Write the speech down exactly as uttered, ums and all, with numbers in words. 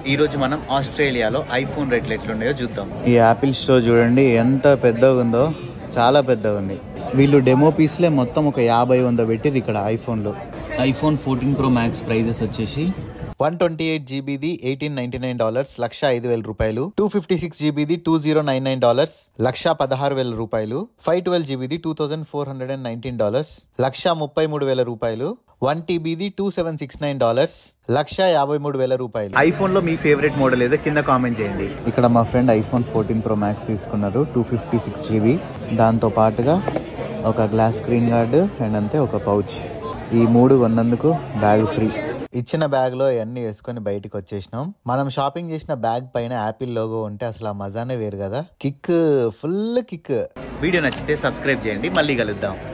ఈ రోజు మనం ఆస్ట్రేలియాలో ఐఫోన్ రేట్లు ఎట్లున్నాయో చూద్దాం. ఈ యాపిల్ స్టోర్ చూడండి ఎంత పెద్దగా ఉందో, చాలా పెద్దగా ఉంది. వీళ్ళు డెమో పీస్లే మొత్తం ఒక యాభై వంద పెట్టిరు ఇక్కడ ఐఫోన్లో. IPhone fourteen pro max prices వచ్చేసి వన్ ట్వంటీ ఎయిట్ జీబీది eighteen ninety nine dollars lakh ఐదు వేల రూపాయలు. టూ ఫిఫ్టీ సిక్స్ జీబీది two zero nine nine dollars lakh పదహారు వేల రూపాయలు. ఫైవ్ ట్వెల్వ్ జీబీది two thousand four hundred and nineteen dollars lakh ముప్పై మూడు వేల రూపాయలు. వన్ టీబీది two seven six nine dollars lakh యాభై మూడు వేల రూపాయలు. ఐఫోన్ లో మీ ఫేవరెట్ మోడల్ ఏదో కింద కామెంట్ చేయండి. ఇక్కడ మా friend iPhone fourteen pro max తీసుకున్నారు, టూ ఫిఫ్టీ సిక్స్ జీబీ. దాంతో పాటుగా ఒక గ్లాస్ స్క్రీన్ గార్డ్ అండ్ అంతే ఒక పౌచ్. ఈ మూడు కొన్నందుకు బ్యాగ్ ఫ్రీ. ఇచ్చిన బ్యాగ్ లో ఇవన్నీ వేసుకొని బయటకు వచ్చేసినాం. మనం షాపింగ్ చేసిన బ్యాగ్ పైన యాపిల్ లోగో ఉంటే అసలు ఆ మజానే వేరు కదా. Kick, full kick. వీడియో నచ్చితే సబ్స్క్రైబ్ చేయండి. మళ్ళీ కలుద్దాం.